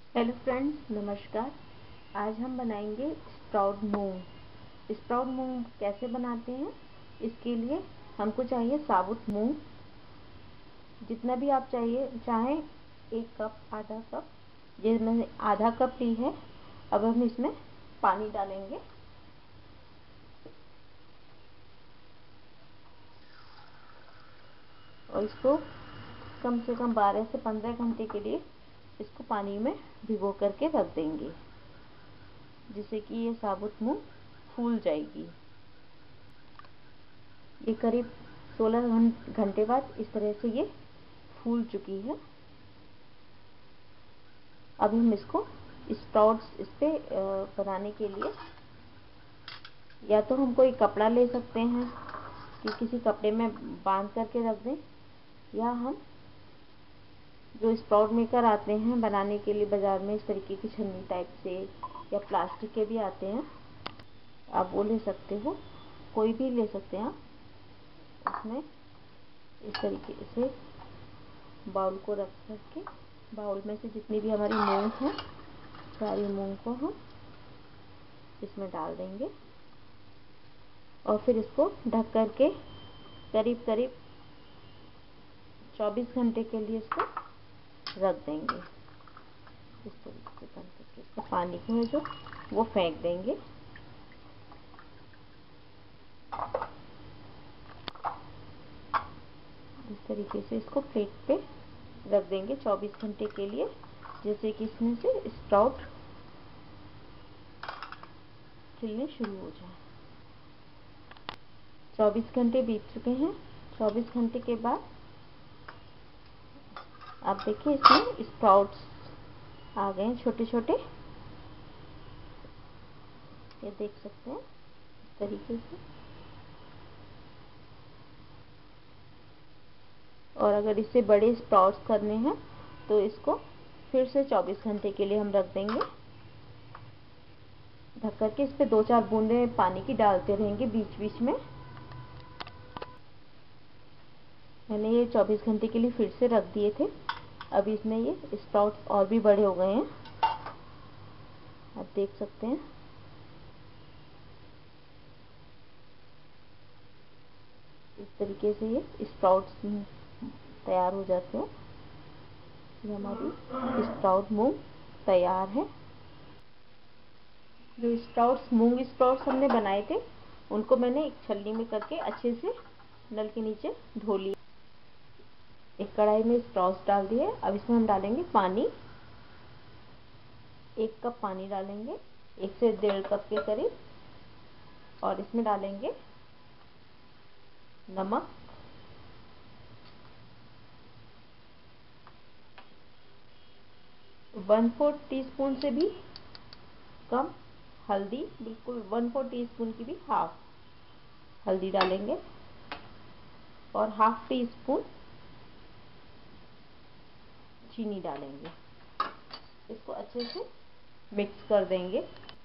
Hello friends, नमस्कार। आज हम बनाएंगे स्प्राउट मूंग। स्प्राउट मूंग कैसे बनाते हैं, इसके लिए हमको चाहिए साबुत मूंग। जितना भी आप चाहें, 1 कप, आधा कप। ये मैंने आधा कप ली है। अब हम इसमें पानी डालेंगे। और इसको कम से कम 12 से 15 घंटे के लिए इसको पानी में भिगो करके रख देंगे, जिससे कि ये साबुत मूंग फूल जाएगी। ये करीब 16 घंटे बाद इस तरह से ये फूल चुकी है। अब हम इसको स्प्राउट्स इस पे बनाने के लिए या तो हम कोई कपड़ा ले सकते हैं कि किसी कपड़े में बांध करके रख दें, या हम जो स्प्राउट मेकर आते हैं बनाने के लिए बाज़ार में, इस तरीके की छन्नी टाइप से, या प्लास्टिक के भी आते हैं, आप वो ले सकते हो। कोई भी ले सकते हैं आप। उसमें इस तरीके से बाउल को रख करके बाउल में से जितनी भी हमारी मूंग है, सारी मूंग को हम इसमें डाल देंगे और फिर इसको ढक करके करीब करीब 24 घंटे के लिए इसको रख देंगे। इस तरीके से बंद करके इसका पानी को है जो वो फेंक देंगे। इस तरीके से इसको प्लेट पे रख देंगे 24 घंटे के लिए, जैसे कि इसमें से स्प्राउट खिलने शुरू हो जाए। 24 घंटे बीत चुके हैं। 24 घंटे के बाद आप देखिए इसमें स्प्राउट्स आ गए हैं, छोटे छोटे। ये देख सकते हैं इस तरीके से। और अगर इससे बड़े स्प्राउट्स करने हैं तो इसको फिर से 24 घंटे के लिए हम रख देंगे। ढक करके इस पे 2-4 बूंदे पानी की डालते रहेंगे बीच बीच में। मैंने ये 24 घंटे के लिए फिर से रख दिए थे। अब इसमें ये स्प्राउट्स और भी बड़े हो गए हैं, आप देख सकते हैं। इस तरीके से ये स्प्राउट्स तैयार हो जाते हैं। ये हमारी स्प्राउट मूंग तैयार है। जो मूंग स्प्राउट्स हमने बनाए थे, उनको मैंने एक छलनी में करके अच्छे से नल के नीचे धो लिया। एक कढ़ाई में स्प्राउट्स डाल दिए। अब इसमें हम डालेंगे पानी। 1 कप पानी डालेंगे, 1 से 1.5 कप के करीब। और इसमें डालेंगे नमक, 1/4 टीस्पून से भी कम हल्दी, बिल्कुल 1/4 टीस्पून की भी हाफ हल्दी डालेंगे। और हाफ टी स्पून चीनी डालेंगे। इसको अच्छे से मिक्स कर देंगे।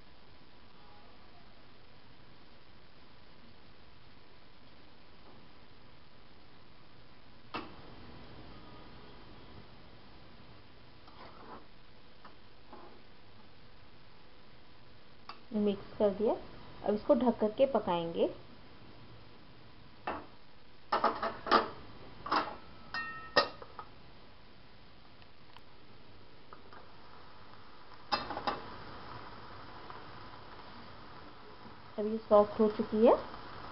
मिक्स कर दिया। अब इसको ढक करके पकाएंगे। अब ये सॉफ्ट हो चुकी है।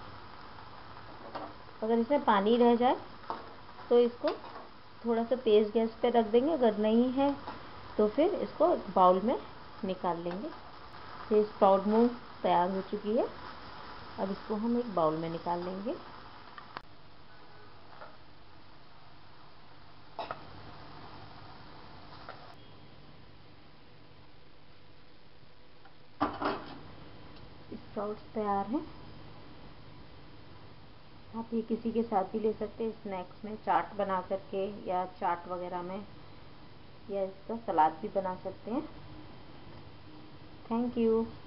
अगर इसमें पानी रह जाए तो इसको थोड़ा सा तेज़ गैस पे रख देंगे। अगर नहीं है तो फिर इसको बाउल में निकाल लेंगे। ये स्प्राउट मूंग तैयार हो चुकी है। अब इसको हम एक बाउल में निकाल लेंगे। स्प्राउट्स तैयार हैं। आप ये किसी के साथ भी ले सकते हैं, स्नैक्स में चाट बना करके, या चाट वगैरह में, या इसका सलाद भी बना सकते हैं। Thank you.